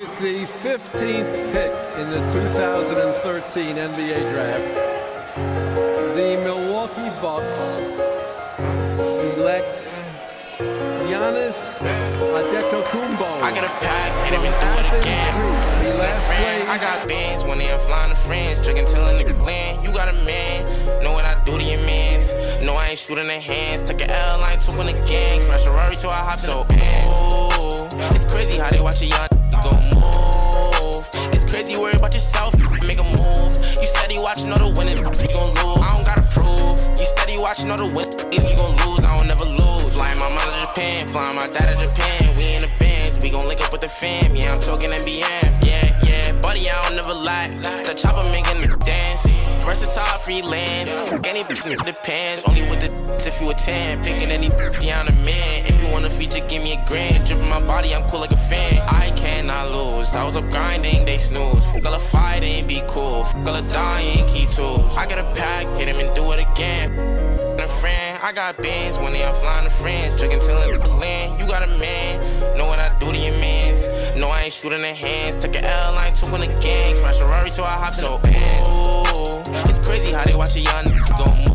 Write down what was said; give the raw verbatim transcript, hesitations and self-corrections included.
With the fifteenth pick in the two thousand thirteen N B A draft, the Milwaukee Bucks select Giannis Antetokounmpo. I got a pack, hit him and do it again. He last friend, I got bands when I'm flying to friends, drinking till a nigga blend. You got a man, know what I do to your mans. No, I ain't shooting their hands. Took an L, I ain't took in the gang. Crash a Ferrari, so I hop so oh, it's crazy how they watch a young go move. It's crazy worry about yourself, make a move. You steady watching all the winning, you gon' lose. I don't gotta prove. You steady watching all the winning, you gon' lose. I don't never lose. Flying my mother to Japan, flying my dad to Japan. We in the bands, we gon' link up with the fam. Yeah, I'm talking N B M. Yeah, yeah, buddy, I don't never lie. The chopper making the dance. Versatile freelance. Any depends. Only with the if you attend. Picking any beyond a man. If you want a feature, give me a grand. Dripping my body, I'm cool like a fan. I cannot lose. I was up grinding, they snooze. Fuck all the fighting, be cool. Fuck all the dying, key tools. I got a pack, hit him and do it again. A friend, I got bands when I'm flying to friends, drinking till it land. You got a man, know what I do to your mans. No, I ain't shooting their hands. Took an L, I ain't took in the gang. Crash a Ferrari, so I hop so oh, it's crazy how they watch a young nigga go move.